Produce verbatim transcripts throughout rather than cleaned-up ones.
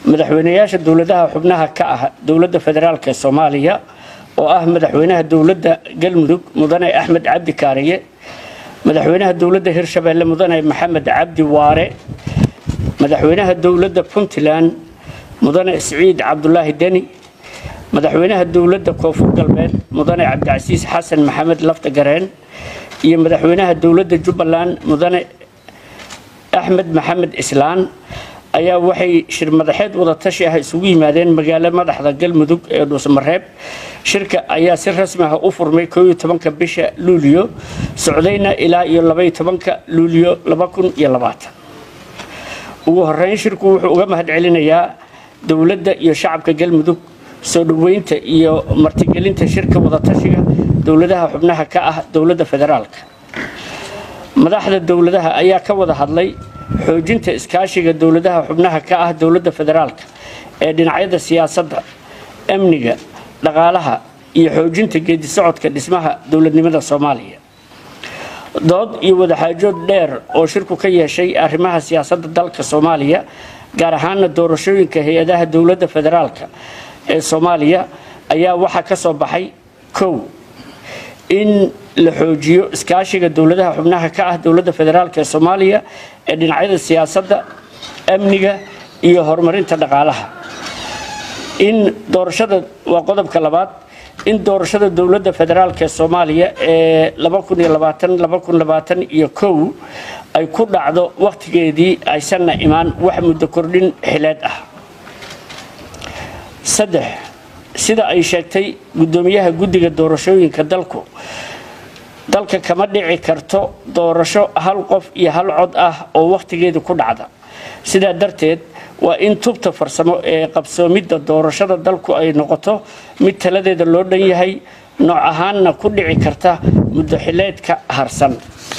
madaxweynayaasha dawladaha xubnaha ka ah dawladda federaalka Soomaaliya oo ah madaxweynaha dawladda Galmudug Mudane Axmed Cabdi Kaariye madaxweynaha dawladda Hirshabeelle Mudane Maxamed Cabdi Waare madaxweynaha dawladda Puntland Mudane Saciid Cabdullaahi Deni madaxweynaha dawladda Koonfur Galbeed Mudane Cabdicasiis Xasan Maxamed Laftagareen iyo madaxweynaha dawladda Jubbaland Mudane Axmed Maxamed Islaan ayaa waxay shir madaxeed wada tashi ah isugu yimaadeen magaalada madaxda Galmudug ee Dhuusamareeb shirka ayaa si rasmi ah u furmay koow iyo tobanka bisha Luulyo socdayna ilaa iyo laba iyo tobanka Luulyo laba kun iyo labaatan ugu horeyn shirku wuxuu uga mahad celinayaa dawladda iyo shacabka Galmudug soo dhaweynta iyo martigelinta shirka wada tashiga dawladaha xubnaha ka ah dawladda federaalka madaxda dawladaha ayaa ka wada hadlay xoojinta iskaashiga dawladaha xubnaha ka ah dawladda federaalka ee dhinacyada siyaasadda amniga dhaqaalaha iyo xoojinta geedi socodka dhismaha dawladnimada Soomaaliya dood iyo wada xaajood dheer oo shirku ka yeeshay arrimaha siyaasadda dalka Soomaaliya gaar ahaan doorashooyinka hay'adaha dawladda federaalka ee Soomaaliya ayaa waxa ka soo baxay kow in la xoojiyo iskaashiga dawladaha xubnaha ka ah dawladda federaalka ee Soomaaliya ee dhinacyada siyaasadda amniga iyo horumarinta dhaqaalaha in doorashada waa qodobka labaad in doorashada dawladda federaalka ee Soomaaliya ee laba kun iyo labaatan laba kun iyo labaatan iyo kow ay ku dhacdo waqtigeedii aysan imaan wax muddo kordhin xileed ah saddex sida ay sheegtay gudoomiyaha guddiga doorashooyinka dalku dalka kama dhici karto doorasho hal qof iyo hal cod ah oo waqtigeedu ku dhacda sida darteed waa in tubta farsamo ee qabsoomidda doorashada dalku ay noqoto mid taladeeda loo dhan yahay nooc ahaanna ku dhici karta muddo xileedka harsan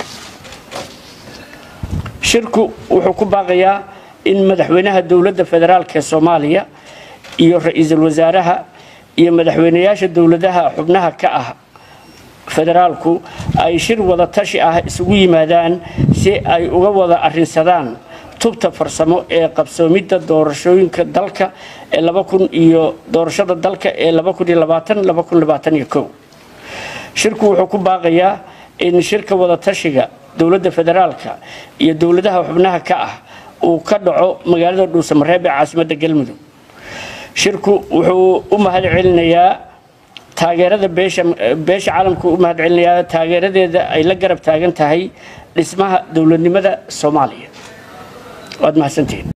shirku wuxuu ku baaqayaa in madaxweynaha dawladda federaalka ee Soomaaliya iyo ra'iisul wasaaraha iyo madaxweynayaasha dawladaha xubnaha ka ah federaalku ay shir wada tashi ah isugu yimaadaan si ay uga wada arrinsadaan tubta farsamo ee qabsoomidda doorashooyinka dalka ee laba kun iyo doorashada dalka ee laba kun iyo labaatan laba kun iyo labaatan iyo kow shirku wuxuu ku baaqayaa in shirka wada tashiga dawladda federaalka iyo dawladaha xubnaha ka ah uu ka dhaco magaalada Dhuusamareeb ee caasimadda Galmudug shirku wuxuu u mahad celinayaa taageerada beesha beesha caalamku u mahad celinayaa taageeradeeda ay la garab taagan tahay dhismaha dawladnimada Soomaaliya waad mahadsantiin